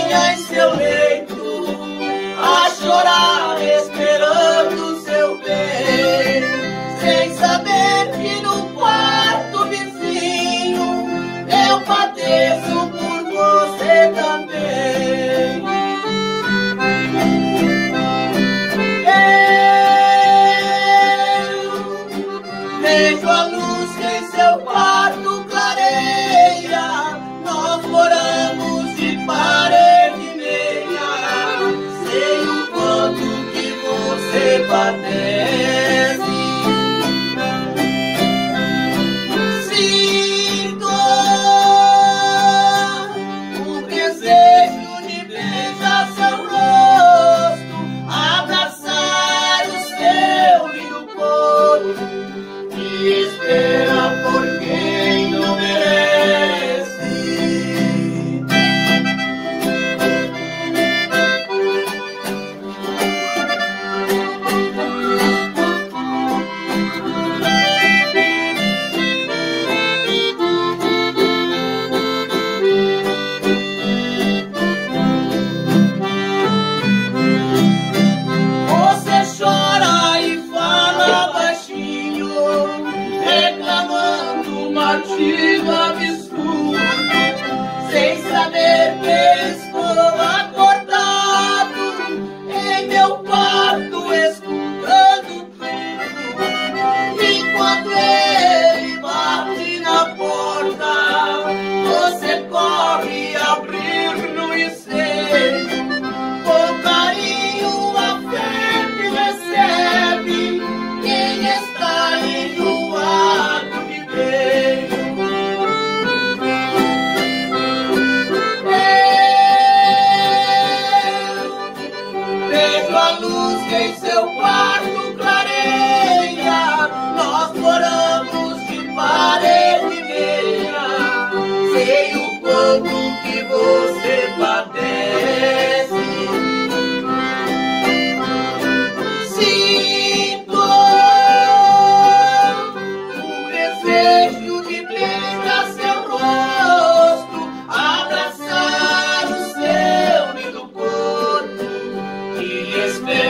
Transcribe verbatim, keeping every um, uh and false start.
sozinha em seu leito, a chorar esperando seu bem, sem saber que no quarto vizinho eu padeço por você também. Eu vejo a luz que em seu quarto clareia, nós moramos de parede e meia, sei o quanto que você padece. Sinto o desejo de beijar seu rosto, abraçar o seu lindo corpo, e espera por quem não merece. Você chora e fala baixinho, reclamando um artigo absurdo, sem saber que estou acordado em meu quarto escutando tudo. Enquanto ele bate na porta, você corre abrir no ensejo, com carinho, afeto e recebe quem está enjoado de beijo. Eu vejo a luz que em seu quarto clareia, nós moramos de parede e meia, sei o quanto que você padece. Sinto o desejo de beijar seu rosto, abraçar o seu lindo corpo, e espero